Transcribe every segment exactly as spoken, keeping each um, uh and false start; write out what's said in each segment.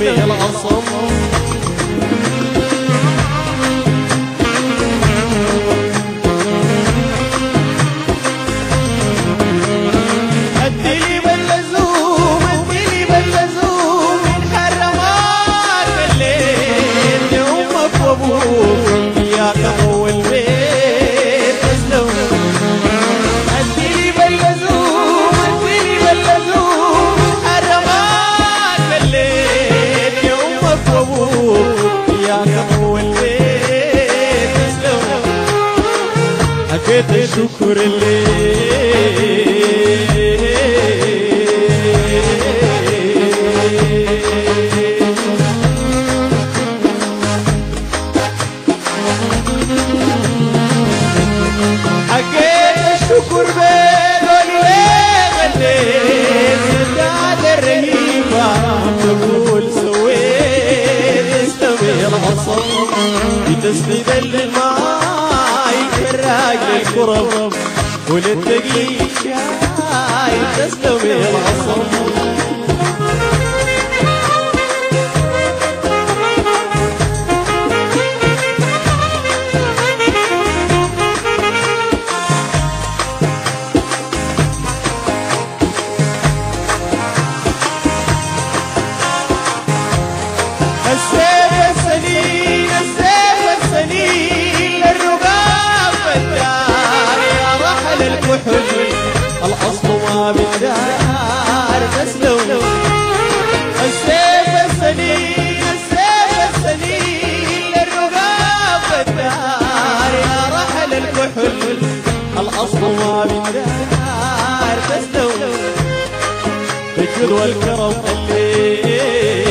تسلم العصم. اديلي باللزوم اديلي باللزوم من حرمات الليل لامك وابوك يا ابو البيت تسلم. اديلي باللزوم اديلي باللزوم من حرمات الليل لامك وابوك يا ابو البيت تسلم. حكيت الشكر الليل شكر بين الوين الليل زاد الرهيبة تقول سويت استوي العصر بتسند الماي كراج للكرم وللتقي شاي تستوي العصر. السيف السليم السيف السليم للرقاب بالدار يا رحل الكحل الأصل ما بالدار تسلم. السيف السليم السيف السليم للرقاب بالدار يا رحل الكحل الأصل ما بالدار تسلم. بالجود والكرم الليل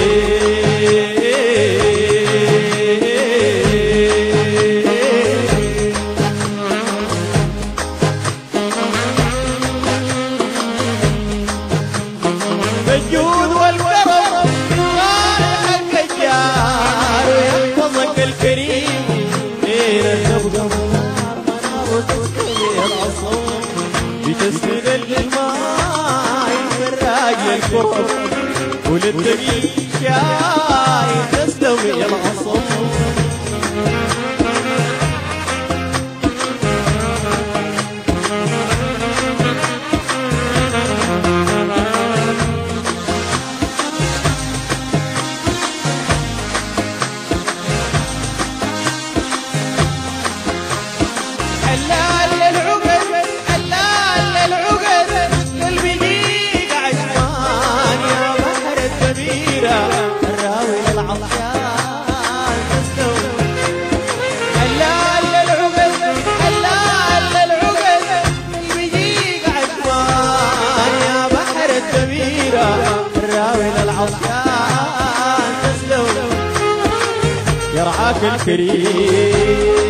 بالجود والكرم صالح الجار ويحفظك الكريم ليلة تبقى منار منار وتسقي العصر بتسند الماي بالراجل الكرم وللتقي شاي تستوي العصر. حلال للعقد حلال للعقد قلبي ضيق عشمان يا بحر الكبيرة الراوي للعطشان تستوي. حلال للعقد حلال للعقد قلبي ضيق عشمان يا بحر الكبيرة الراوي للعطشان تستوي. يرعاك الكريم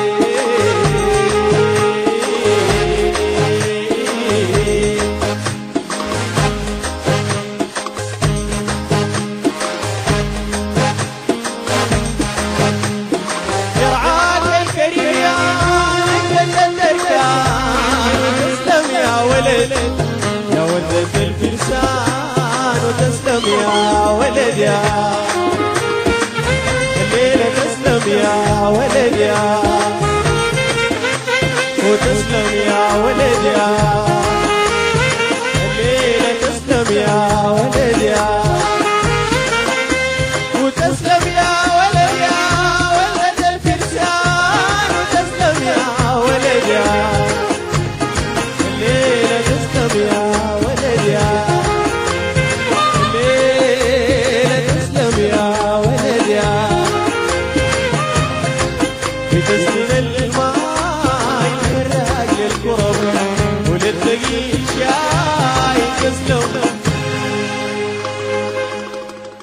يا ولد الفرسان وتسلم يا ولد يا الليلة تسلم يا ولد يا وتسلم يا ولد يا الليلة تسلم يا ولد يا وتسلم يا ولد يا ولد الفرسان وتسلم يا ولد يا يا ولد يا الليلة تسلم يا ولد يا بتسند الماي الراجل الكرم